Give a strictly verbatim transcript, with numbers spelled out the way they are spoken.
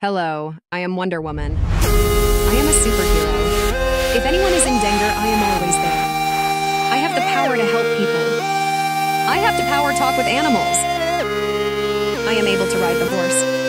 Hello, I am Wonder Woman. I am a superhero. If anyone is in danger, I am always there. I have the power to help people. I have the power to talk with animals. I am able to ride the horse.